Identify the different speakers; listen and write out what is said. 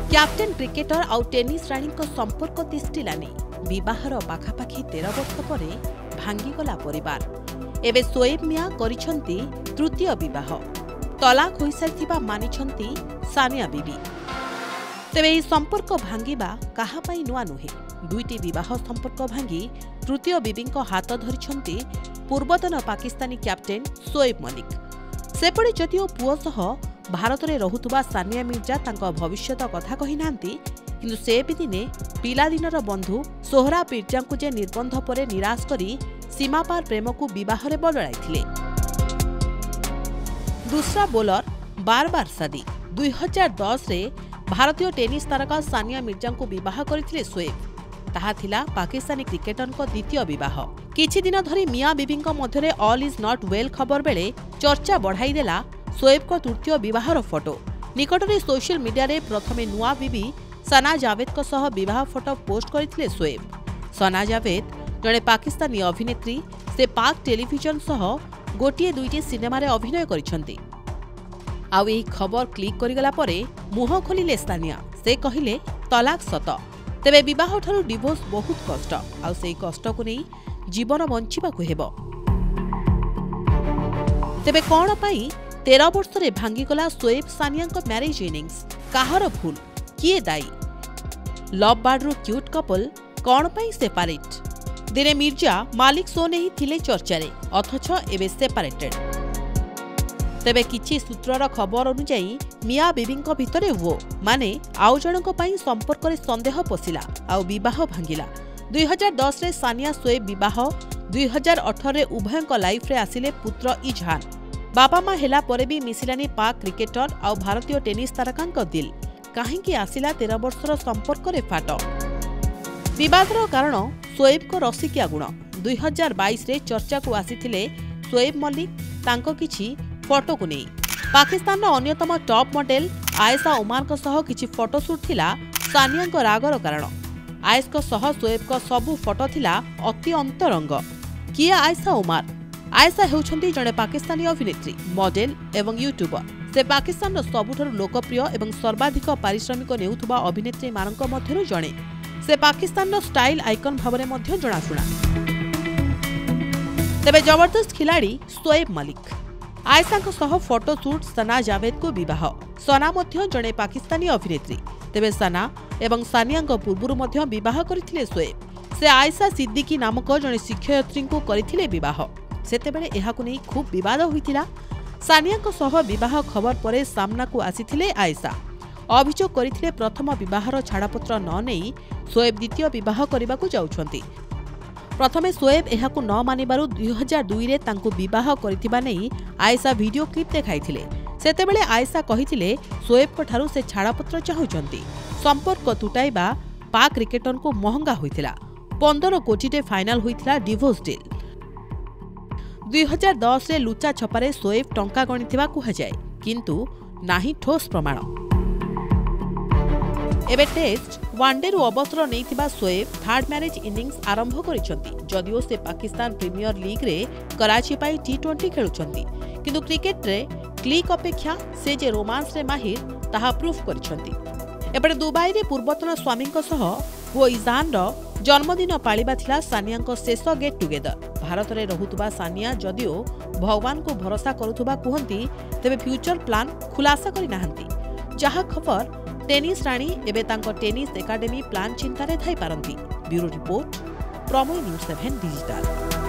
Speaker 1: Captain cricketer आउ tennis राणी संपर्क तिष्टिलानी विवाहर पाखापाखि 13 वर्ष पर भांगीगला परिवार। एबे शोएब मिया करिछंती तृतीय विवाह। तलाक होई सारिथिबा मानिछंती सानिया बीबी। तेबे एही संपर्क भांगीबा काहा पई नुआ नुहे। दुईटी विवाह संपर्क भांगी तृतीय बीबींको हाथ धरिछंती पूर्वतन पाकिस्तानी कैप्टेन शोएब मलिक। सेपटे जदिओ पुओ सह भारत में रहुतुबा सानिया मिर्जा तांको भविष्यत कथा कहि नांती, किंतु से भी दिने पिलादिनर बंधु सोहरा मिर्जा को जे निर्बंध परे निराश करी सीमापार प्रेम को विवाह रे बदलाइथिले। दूसरा बोलर बार बार शादी। 2010 रे भारतीय टेनिस तारका सानिया मिर्जा को विवाह करथिले शोएब। ताहा थिला पाकिस्तानी क्रिकेटर को द्वितीय विवाह। किछि दिन धरी मिया बीबींको मध्यरे ऑल इज नॉट वेल खबर बेले चर्चा बढ़ाई देला शोएब को तृतीय विवाहर फोटो। निकटरे सोशल मीडिया रे प्रथमे नुआ बीबी सना जावेद को सह विवाह फोटो पोस्ट करथिले शोएब। सना जावेद जड़े पाकिस्तानी अभिनेत्री। से पाक टेलीविजन सह गोटिए दुईटी सिनेमा रे अभिनय करिसंती। आउ एही खबर क्लिक करिगला परे मुह खोलिले सानिया। से कहिले तलाक सत, तेबे विवाह ठारू डिवोर्स बहुत कष्ट। आउ सेही कष्ट को नहीं जीवन बंचिबा को हेबो। तेबे कोन पई 13 वर्ष रे भांगीगला शोएब सानिया मैरिज इनिंग्स। काहर भूल, किए दायी? लव बार्डरू क्यूट कपल कौन पई सेपारेट? दिने मिर्जा मालिक शो नहीं थिले चर्चारे, अथच एबे सेपारेटेड। तेबे किछि सूत्रर खबर अनुसार मिया बीबींको भितरे वो माने आउ जनक पई संपर्क रे संदेह पसिला आउ विवाह भांगिला। 2010 रे सानिया शोएब विवाह। 2018 रे उभयंक लाइफ रे आसिले पुत्र इजहान। बापा माँ हेला परे भी मिसिलानी पाक क्रिकेटर आउ भारतीय टेनिस तारकांक दिल। काहेकि आसिला 13 वर्षर संपर्क रे फाट। विवादर कारण शोएब को रसिकिया गुण। 2022 रे चर्चा को आसिथिले शोएब मलिक तांको किछि फोटो को नहीं। पाकिस्तान अन्यतम टॉप मॉडल आयशा उमार को सह किछि फोटो शूट थिला सानिया को रागर कारण। आयश को सह शोएब को सबु फोटो थिला अति अंतरंग। किए आयशा उमार? आयशा हेउछंती जड़े पाकिस्तानी अभिनेत्री, मॉडल एवं यूट्यूबर। से पाकिस्तान सबुठारु लोकप्रिय एवं सर्वाधिक पारिश्रमिक नेउथुबा अभिनेत्री मानक मध्यरु जणे। से पाकिस्तान स्टाइल आइकन भावरे मध्य जणाशुणा। तेबे जबरदस्त खिलाड़ी शोएब मलिक। आयशा को सह फोटो शूट सना जावेद को विवाह। सना मध्य जड़े पाकिस्तानी अभिनेत्री। तेबे सना एवं सानिया पूर्वरु मध्य विवाह करथिले शोएब। से आयशा सिद्दीकी नामक जड़े शिक्षयित्री को करथिले विवाह। सेतेबेले एहाकु नै खूब विवाद होइतिला। सानिया को सह विवाह खबर परे सामना को आसिथिले आयशा। अभियोग करिथिले प्रथम विवाहर छाड़पत्र न नेई शोएब द्वितीय विवाह करबाकू जाउछंती। प्रथमे शोएब एहाकू न मानिबारु 2002 रे तांकू विवाह करिथिबा नेई आयशा वीडियो क्लिप देखाइथिले। सेतेबेले आयशा कहिथिले शोएब को ठारू से छाड़पत्र चाहुचंती। संपर्क तुटाइबा पाक क्रिकेटर को महंगा होइथिला। 15 कोटी टे फाइनल होइथिला डिवोर्स डील। 2010 रे लुचा छपारे शोएब टंका गणिथिबा कुहाଯାଏ, किंतु नाही ठोस प्रमाण। एबे टेस्ट वनडे रु अवसर नैथिबा शोएब थर्ड मैरिज इनिंग्स आरंभ करिसंती। जदिओ से पाकिस्तान प्रीमियर लीग रे कराची पाई T20 खेलुचंती, किंतु क्रिकेट रे क्लिक अपेक्षा से जे रोमांस रे माहिर ताहा प्रूफ करिसंती। एपटे दुबई रे पूर्वतन स्वामी सह पुओ इजहान रो जन्मदिन पालिबा थिला सानिया को शेष गेट टुगेदर। भारत में रहुतुबा सानिया जदिओ भगवान को भरोसा करुथुबा कुहंती, तेबे फ्यूचर प्लान खुलासा करि नाहंती। जहा खबर टेनिस राणी एबे तांको टेनिस एकाडेमी प्लान चिंतारे थाई पारंती। Bureau report, Prameya news 7 digital.